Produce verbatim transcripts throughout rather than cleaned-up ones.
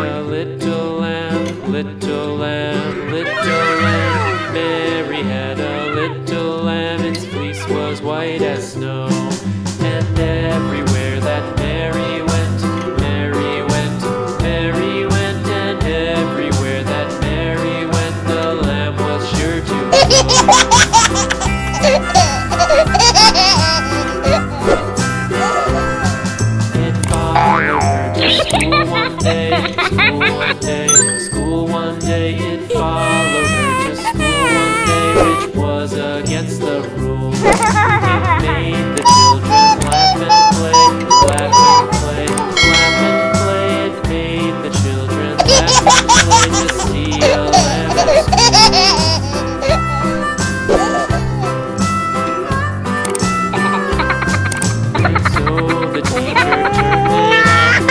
a little lamb, little lamb, little lamb. Mary had a little lamb, its fleece was white as snow. And everywhere that Mary went, Mary went, Mary went. And everywhere that Mary went, the lamb was sure to go. School one day, school one day, school one day, it followed her to school one day, which was against the rules. It made the children laugh and play, laugh and play, laugh and play. It made the children laugh and play to see a lamb at school. And so the teacher turned it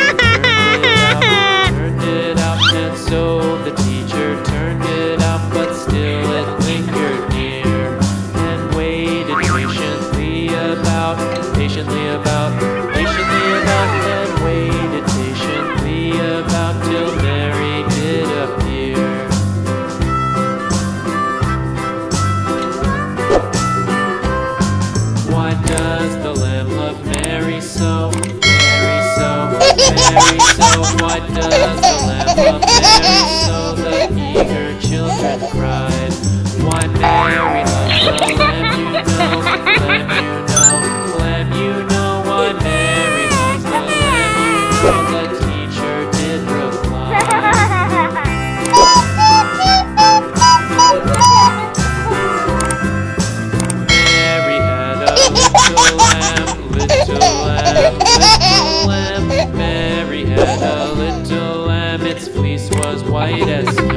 So the teacher turned it up, but still it lingered near, and waited patiently about, patiently about, patiently about, and waited patiently about till Mary did appear. Why does the lamb love Mary so, Mary so, Mary so? Why does the lamb love Mary so? The eager children cried. Why Mary loves the lamb, you know, lamb, you know, lamb, you know. Why Mary loves the lamb, you know, the teacher did reply. Mary had a little lamb, little lamb, little lamb. Mary had a little lamb, its fleece was white as snow.